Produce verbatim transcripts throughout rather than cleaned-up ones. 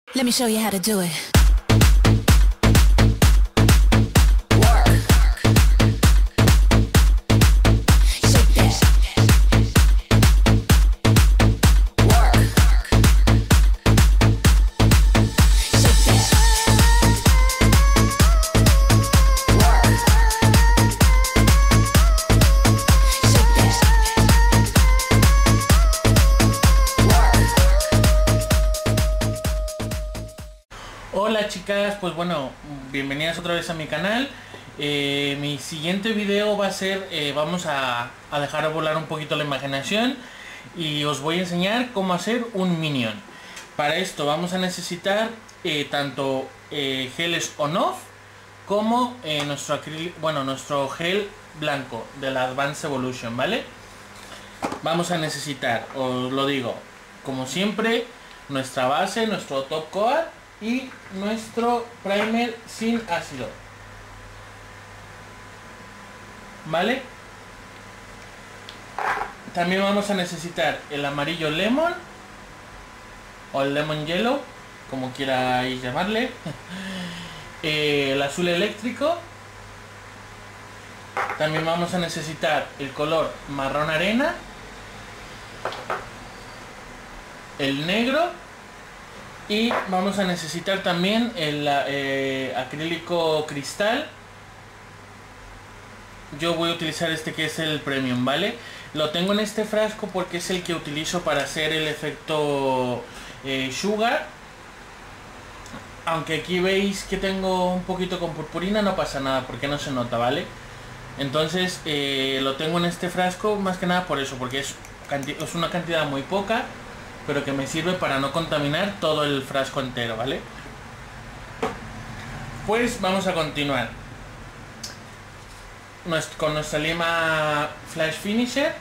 Let me show you how to do it. Hola chicas, pues bueno, bienvenidas otra vez a mi canal. Eh, mi siguiente video va a ser, eh, vamos a, a dejar volar un poquito la imaginación y os voy a enseñar cómo hacer un minion. Para esto vamos a necesitar eh, tanto eh, geles on-off como eh, nuestro acrílico, bueno, nuestro gel blanco de la Advanced Evolution, ¿vale? Vamos a necesitar, os lo digo, como siempre, nuestra base, nuestro top coat y nuestro primer sin ácido, ¿vale? También vamos a necesitar el amarillo lemon o el lemon yellow, como quierais llamarle, eh, el azul eléctrico. También vamos a necesitar el color marrón arena, el negro, y vamos a necesitar también el eh, acrílico cristal. Yo voy a utilizar este que es el premium, ¿vale? Lo tengo en este frasco porque es el que utilizo para hacer el efecto eh, sugar. Aunque aquí veis que tengo un poquito con purpurina, no pasa nada porque no se nota, ¿vale? Entonces eh, lo tengo en este frasco más que nada por eso, porque es, es una cantidad muy poca, pero que me sirve para no contaminar todo el frasco entero, ¿vale? Pues vamos a continuar con nuestra lima Flash Finisher,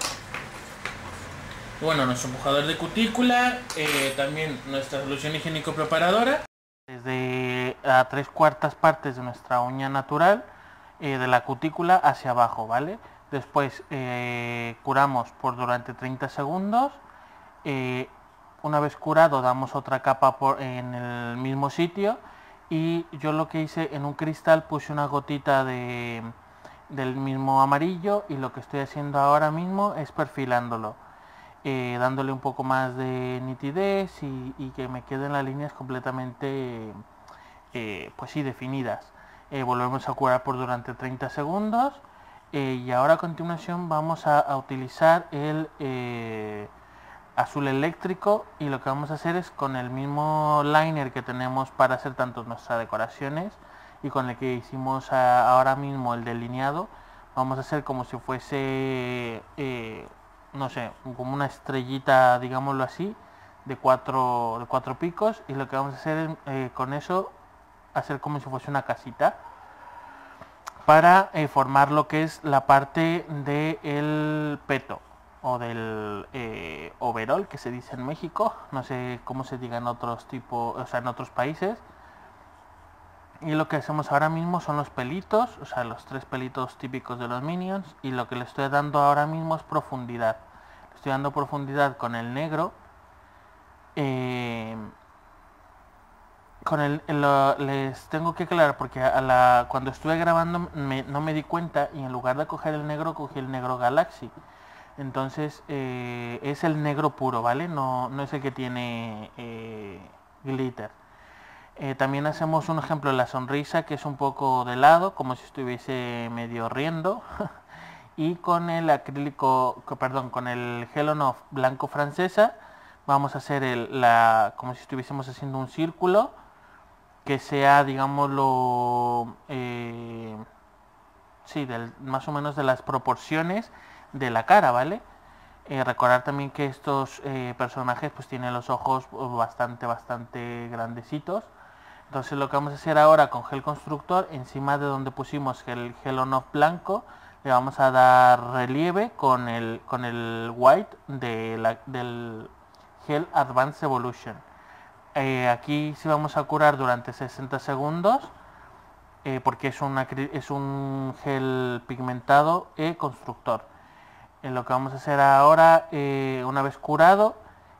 bueno, nuestro empujador de cutícula, eh, también nuestra solución higiénico preparadora, desde a tres cuartas partes de nuestra uña natural, eh, de la cutícula hacia abajo, ¿vale? Después eh, curamos por durante treinta segundos. Eh, una vez curado damos otra capa por, en el mismo sitio, y yo lo que hice en un cristal puse una gotita de, del mismo amarillo, y lo que estoy haciendo ahora mismo es perfilándolo, eh, dándole un poco más de nitidez y, y que me queden las líneas completamente eh, pues sí, definidas. Eh, volvemos a curar por durante treinta segundos, eh, y ahora a continuación vamos a, a utilizar el eh, azul eléctrico, y lo que vamos a hacer es con el mismo liner que tenemos para hacer tanto nuestras decoraciones y con el que hicimos a, ahora mismo el delineado, vamos a hacer como si fuese eh, no sé, como una estrellita, digámoslo así, de cuatro, de cuatro picos, y lo que vamos a hacer es eh, con eso hacer como si fuese una casita para eh, formar lo que es la parte del peto o del eh, overall, que se dice en México, no sé cómo se diga en otros tipos, o sea, en otros países. Y lo que hacemos ahora mismo son los pelitos, o sea, los tres pelitos típicos de los minions, y lo que le estoy dando ahora mismo es profundidad. Le estoy dando profundidad con el negro. Eh, con el, el, les tengo que aclarar porque a la, cuando estuve grabando me, no me di cuenta, y en lugar de coger el negro cogí el negro Galaxy. Entonces eh, es el negro puro, ¿vale? No, no es el que tiene eh, glitter. Eh, también hacemos un ejemplo de la sonrisa, que es un poco de lado, como si estuviese medio riendo. Y con el acrílico, perdón, con el Gel On-Off blanco francesa, vamos a hacer el, la, como si estuviésemos haciendo un círculo, que sea, digámoslo, eh, sí, del, más o menos de las proporciones de la cara, ¿vale? Eh, recordar también que estos eh, personajes pues tienen los ojos bastante, bastante grandecitos. Entonces lo que vamos a hacer ahora con gel constructor, encima de donde pusimos el Gel On-Off blanco, le vamos a dar relieve con el, con el white de la, del gel Advanced Evolution. Eh, aquí sí vamos a curar durante sesenta segundos, eh, porque es, una, es un gel pigmentado y constructor. Eh, lo que vamos a hacer ahora, eh, una vez curado,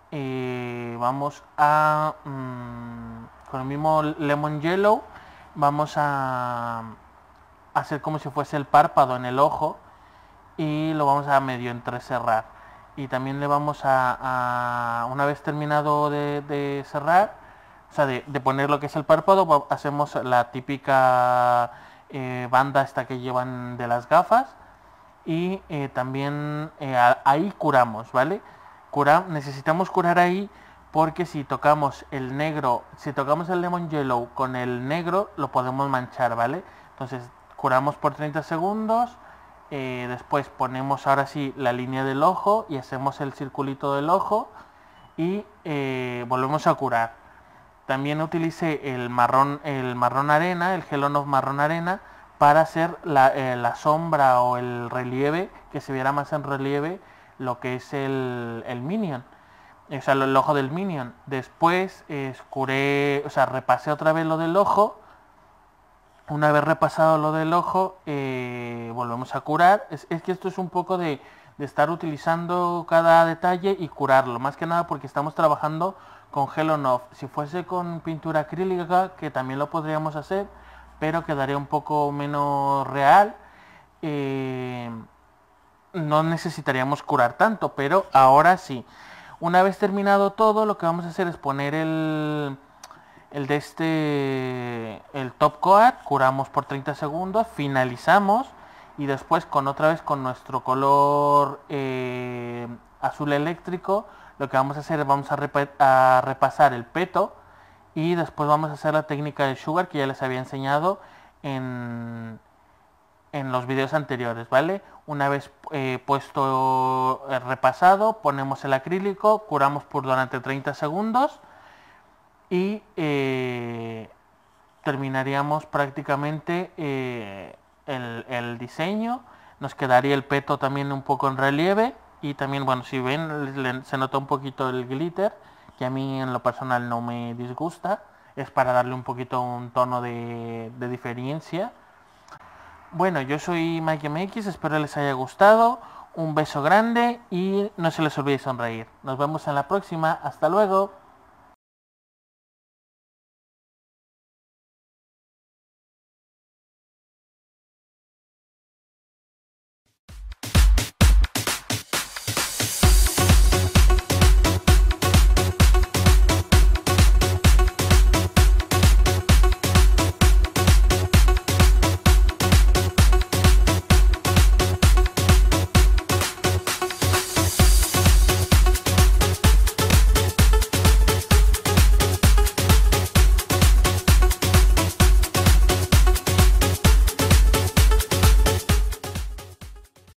eh, vamos a mmm, con el mismo Lemon Yellow vamos a hacer como si fuese el párpado en el ojo y lo vamos a medio entrecerrar. Y también le vamos a, a una vez terminado de, de cerrar, o sea, de, de poner lo que es el párpado, hacemos la típica eh, banda esta que llevan de las gafas y eh, también eh, ahí curamos, ¿vale? Cura, necesitamos curar ahí porque si tocamos el negro, si tocamos el Lemon Yellow con el negro, lo podemos manchar, ¿vale? Entonces curamos por treinta segundos, eh, después ponemos ahora sí la línea del ojo y hacemos el circulito del ojo y eh, volvemos a curar. También utilicé el marrón, el marrón arena, el Gel On-Off marrón arena, para hacer la, eh, la sombra o el relieve, que se viera más en relieve lo que es el, el Minion, o sea, el ojo del Minion. Después eh, curé, o sea, repasé otra vez lo del ojo. Una vez repasado lo del ojo, eh, volvemos a curar. Es, es que esto es un poco de, de estar utilizando cada detalle y curarlo, más que nada porque estamos trabajando con Gel On-Off. Si fuese con pintura acrílica, que también lo podríamos hacer, pero quedaría un poco menos real. Eh, no necesitaríamos curar tanto, pero ahora sí. Una vez terminado todo, lo que vamos a hacer es poner el, el de este, el top coat, curamos por treinta segundos, finalizamos y después con otra vez con nuestro color eh, azul eléctrico, lo que vamos a hacer es vamos a, rep a repasar el peto y después vamos a hacer la técnica de sugar que ya les había enseñado en, en los vídeos anteriores, ¿vale? Una vez eh, puesto eh, repasado, ponemos el acrílico, curamos por durante treinta segundos y eh, terminaríamos prácticamente eh, el, el diseño. Nos quedaría el peto también un poco en relieve y también, bueno, si ven, le, se nota un poquito el glitter, que a mí en lo personal no me disgusta, es para darle un poquito un tono de, de diferencia. Bueno, yo soy Mike M X, espero les haya gustado, un beso grande y no se les olvide sonreír. Nos vemos en la próxima, hasta luego.